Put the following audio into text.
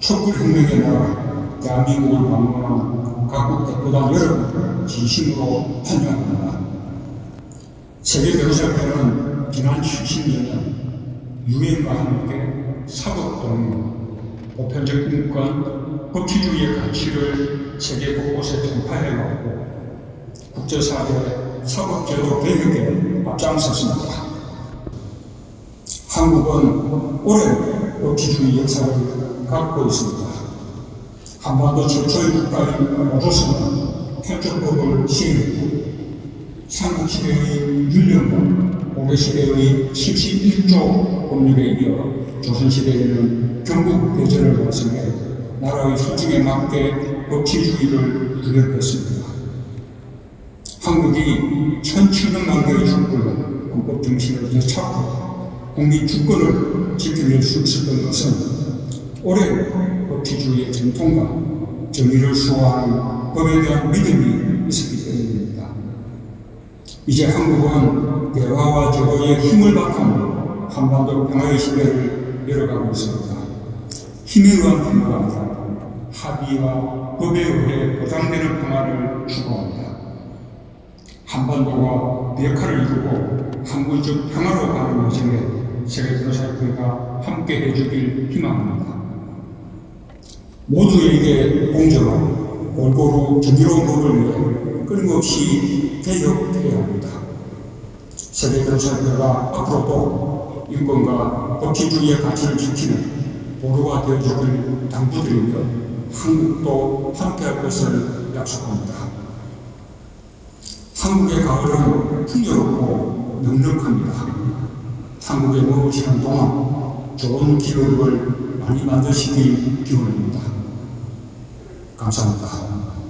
촛불혁명에 나라 대한민국을 방문한 각국 대표단 여러분 진심으로 환영합니다. 세계변호사협회는 지난 70년 유엔과 함께 사법동맹, 보편적 인권, 법치주의의 가치를 세계 곳곳에 전파해왔고 국제사회 사법제도 개혁에 앞장섰습니다. 한국은 오랜 법치주의 역사를 갖고 있습니다. 한반도 최초의 국가로서는 편법법을 시행했고 삼국시대의 윤령과 고려시대의 11조 법률에 이어 조선시대에는 경국대전을 완성해 나라의 수중에 맞게 법치주의를 구현했습니다. 한국이 1700만 개의 주권을 헌법 정신을 되찾고 국민 주권을 지켜낼 수 있었던 것은 오랜 법치주의의 전통과 정의를 수호하는 법에 대한 믿음이 있었기 때문입니다. 이제 한국은 대화와 제도의 힘을 바탕으로 한반도 평화의 시대를 열어가고 있습니다. 힘에 의한 평화가 아니라 합의와 법에 의해 보장되는 평화를 추구합니다. 한반도가 비핵화를 이루고 항구적 평화로 가는 여정에 세계변호사협회가 함께 해주길 희망합니다. 모두에게 공정한 골고루 정의로운 법을 위해 끊임없이 개혁해야 합니다. 세계변호사협회가 앞으로도 인권과 법치주의의 가치를 지키는 보루가 되어주길 당부드리며 한국도 함께할 것을 약속합니다. 한국의 가을은 풍요롭고 넉넉합니다. 한국에 머무시는 동안 좋은 기록을 많이 만드시길 기원합니다. 감사합니다.